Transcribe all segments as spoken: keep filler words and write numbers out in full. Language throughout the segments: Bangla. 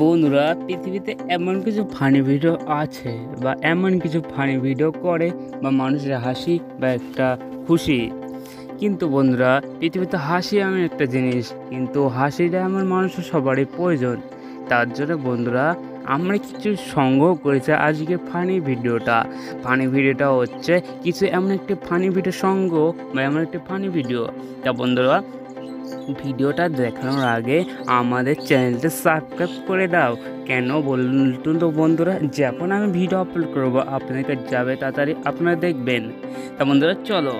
বন্ধুরা পৃথিবীতে এমন কিছু ফানি ভিডিও আছে বা এমন কিছু ফানি ভিডিও করে বা মানুষের হাসি বা একটা খুশি। কিন্তু বন্ধুরা পৃথিবীতে হাসি এমন একটা জিনিস, কিন্তু হাসিটা আমার মানুষের সবারই প্রয়োজন। তার জন্য বন্ধুরা আমরা কিছু সংগ্রহ করেছি আজকে ফানি ভিডিওটা। ফানি ভিডিওটা হচ্ছে কিছু এমন একটি ফানি ভিডিও সংগ্রহ বা এমন একটি ফানি ভিডিও। তা বন্ধুরা ভিডিওটা দেখানোর আগে আমাদের চ্যানেলটা সাবস্ক্রাইব করে দাও। কেন বলুন তো বন্ধুরা, যখন আমি ভিডিও আপলোড করবো আপনাদের যাবে তাড়াতাড়ি আপনারা দেখবেন। তা বন্ধুরা চলো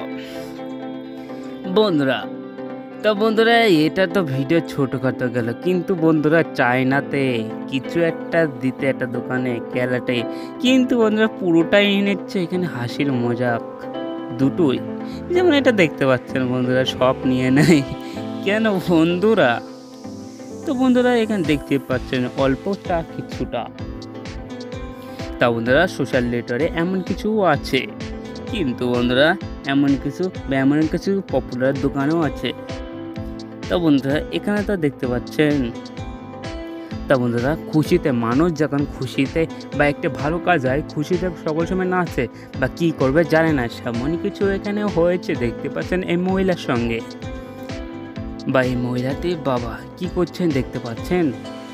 বন্ধুরা তো বন্ধুরা এটা তো ভিডিও ছোটোখাটো গেল, কিন্তু বন্ধুরা চায়নাতে কিছু একটা দিতে একটা দোকানে কেলাটে, কিন্তু বন্ধুরা পুরোটাই নিচ্ছে এখানে হাসির মজাক দুটোই। যেমন এটা দেখতে পাচ্ছেন বন্ধুরা সব নিয়ে নেয় কেন বন্ধুরা। তো বন্ধুরা এখানে দেখতে পাচ্ছেন অল্পটা কিছুটা। তা বন্ধুরা সোশ্যাল নেটওয়ার্কে এমন কিছু আছে, কিন্তু বন্ধুরা এমন কিছু বা এমন কিছু পপুলার দোকানও আছে। তা বন্ধুরা এখানে তো দেখতে পাচ্ছেন। তা বন্ধুরা খুশিতে মানুষ যখন খুশিতে বা একটা ভালো কাজ হয়, খুশিতে সকল সময় নাচে বা কি করবে জানে না, সেমনই কিছু এখানে হয়েছে। দেখতে পাচ্ছেন এই মহিলার সঙ্গে বা এই মহিলাটি বাবা কি করছেন দেখতে পাচ্ছেন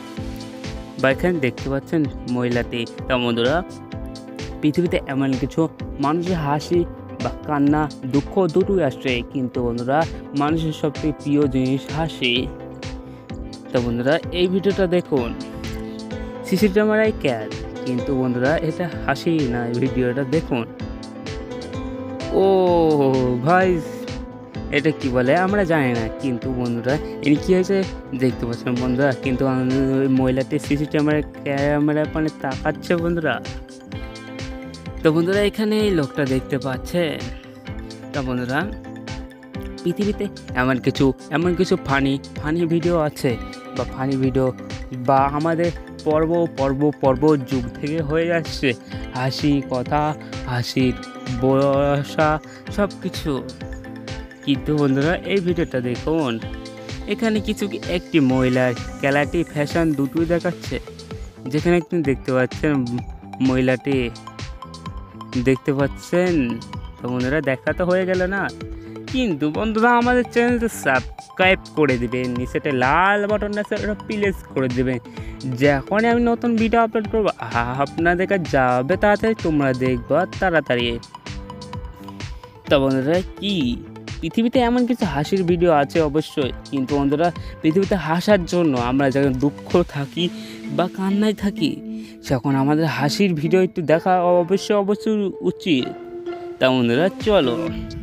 বা এখানে দেখতে পাচ্ছেন মহিলাটি। তা বন্ধুরা পৃথিবীতে এমন কিছু মানুষের হাসি বা কান্না দুঃখ দুটোই আসছে, কিন্তু বন্ধুরা মানুষের সবথেকে প্রিয় জিনিস হাসি। তো বন্ধুরা এই ভিডিওটা দেখুন, সিসি ক্যামেরায় ক্যাদ, কিন্তু বন্ধুরা এটা হাসি না। ভিডিওটা দেখুন। ও ভাই এটা কি বলে আমরা জানি না, কিন্তু বন্ধুরা এর কি হয়েছে দেখতে পাচ্ছেন বন্ধুরা। কিন্তু ওই মহিলাটি সিসি ক্যামেরা ক্যামেরা মানে তাকাচ্ছে বন্ধুরা। তো বন্ধুরা এখানে এই লোকটা দেখতে পাচ্ছেন। তা বন্ধুরা পৃথিবীতে এমন কিছু এমন কিছু ফানি ফানি ভিডিও আছে বা ফানি ভিডিও বা আমাদের পর্ব পর্ব পর্ব যুগ থেকে হয়ে যাচ্ছে হাসি কথা, হাসির বসা সব কিছু। কিন্তু বন্ধুরা এই ভিডিওটা দেখুন, এখানে কিছু একটি মহিলার ক্যালাটি ফ্যাশন দুটোই দেখাচ্ছে। যেখানে আপনি দেখতে পাচ্ছেন মহিলাটি দেখতে পাচ্ছেন। তো বন্ধুরা দেখা তো হয়ে গেল না, কিন্তু বন্ধুরা আমাদের চ্যানেলটা সাবস্ক্রাইব করে দেবেন, নিচেতে লাল বাটন আছে ওটা প্রেস করে দেবেন। যখনই আমি নতুন ভিডিও আপলোড করবো আপনাদের কাছে যাবে তাড়াতাড়ি, তোমরা দেখবা তাড়াতাড়ি। তা বন্ধুরা কি পৃথিবীতে এমন কিছু হাসির ভিডিও আছে অবশ্যই, কিন্তু বন্ধুরা পৃথিবীতে হাসার জন্য আমরা যখন দুঃখ থাকি বা কান্নায় থাকি যখন আমাদের হাসির ভিডিও একটু দেখা অবশ্যই অবশ্যই উচিত। তা বন্ধুরা চলো।